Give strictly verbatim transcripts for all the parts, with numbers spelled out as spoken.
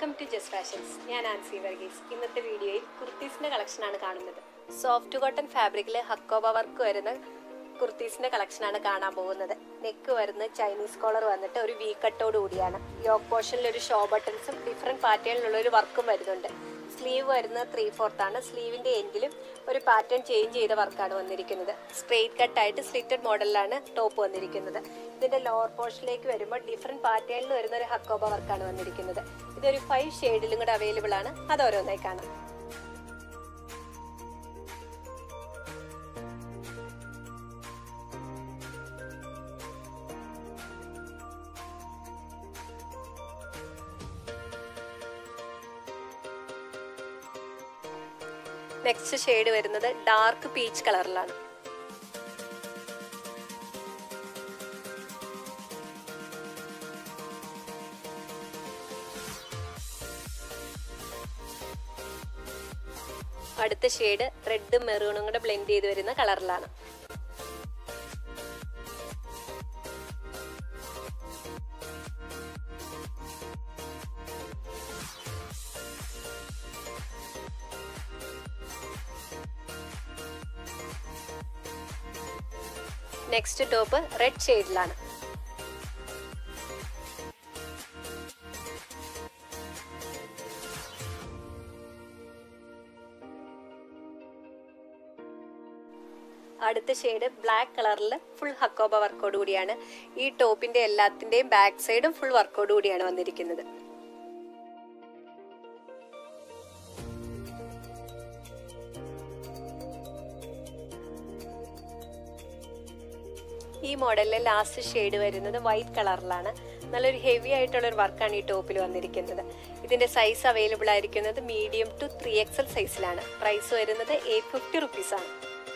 Welcome to just fashions. ഞാൻ ആൻസി വർഗീസ്. ഇന്നത്തെ വീഡിയോയിൽ കുർത്തീസിൻ്റെ കളക്ഷനാണ് കാണുന്നത്. സോഫ്റ്റ് കോട്ടൺ ഫാബ്രിക്കിൽ ഹക്കോബ വർക്ക് വരുന്ന കുർത്തീസിൻ്റെ കളക്ഷനാണ് കാണാൻ പോകുന്നത്. നെക്ക് വരുന്ന ചൈനീസ് കോളർ വന്നിട്ട് ഒരു വി കട്ടോട് കൂടിയാണ്. യോക്ക് പോർഷനിൽ ഒരു ഷോ ബട്ടൺസും ഡിഫറെൻറ്റ് പാറ്റേണിലുള്ള ഒരു വർക്കും വരുന്നുണ്ട്. സ്ലീവ് വരുന്നത് ത്രീ ഫോർത്ത് ആണ്. സ്ലീവിൻ്റെ എൻഡിലും ഒരു പാറ്റേൺ ചേഞ്ച് ചെയ്ത വർക്കാണ് വന്നിരിക്കുന്നത്. സ്ട്രെയിറ്റ് കട്ടായിട്ട് സ്ലിറ്റഡ് മോഡലിലാണ് ടോപ്പ് വന്നിരിക്കുന്നത്. ഇതിൻ്റെ ലോവർ പോർഷനിലേക്ക് വരുമ്പോൾ ഡിഫറെൻറ്റ് പാറ്റേണിൽ വരുന്ന ഒരു ഹക്കോബ വർക്കാണ് വന്നിരിക്കുന്നത്. ഇതൊരു ഫൈവ് ഷെയ്ഡിലും കൂടെ അവൈലബിൾ ആണ്. അത് ഓരോന്നായി കാണാം. നെക്സ്റ്റ് ഷെയ്ഡ് വരുന്നത് ഡാർക്ക് പീച്ച് കളറിലാണ്. അടുത്ത ഷെയ്ഡ് റെഡും മെറൂണും കൂടെ ബ്ലെൻഡ് ചെയ്ത് വരുന്ന കളറിലാണ്. നെക്സ്റ്റ് ടോപ്പ് റെഡ് ഷെയ്ഡിലാണ്. അടുത്ത ഷെയ്ഡ് ബ്ലാക്ക് കളറിൽ ഫുൾ ഹക്കോബ വർക്കോട് കൂടിയാണ്. ഈ ടോപ്പിന്റെ എല്ലാത്തിന്റെയും ബാക്ക് സൈഡും ഫുൾ വർക്കോട് കൂടിയാണ് വന്നിരിക്കുന്നത്. ഈ മോഡലിലെ ലാസ്റ്റ് ഷെയ്ഡ് വരുന്നത് വൈറ്റ് കളറിലാണ്. നല്ലൊരു ഹെവി ആയിട്ടുള്ളൊരു വർക്കാണ് ഈ ടോപ്പിൽ വന്നിരിക്കുന്നത്. ഇതിന്റെ സൈസ് അവൈലബിൾ ആയിരിക്കുന്നത് മീഡിയം ടു ത്രീ എക്സൽ സൈസിലാണ്. പ്രൈസ് വരുന്നത് എയ്റ്റ് ഫിഫ്റ്റി റുപ്പീസ് ആണ്.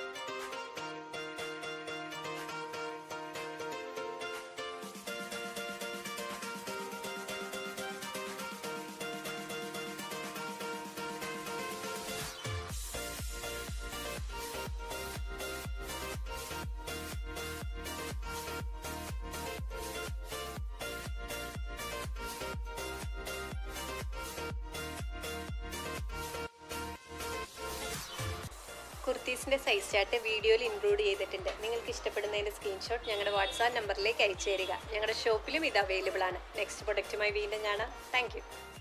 കുർത്തീസിൻ്റെ സൈസ് ചാർട്ട് വീഡിയോയിൽ ഇൻക്ലൂഡ് ചെയ്തിട്ടുണ്ട്. നിങ്ങൾക്ക് ഇഷ്ടപ്പെടുന്നതിൻ്റെ സ്ക്രീൻഷോട്ട് ഞങ്ങളുടെ വാട്സാപ്പ് നമ്പറിലേക്ക് അയച്ചു തരിക. ഞങ്ങളുടെ ഷോപ്പിലും ഇത് അവൈലബിൾ ആണ്. നെക്സ്റ്റ് പ്രൊഡക്റ്റുമായി വീണ്ടും കാണാം. Thank U.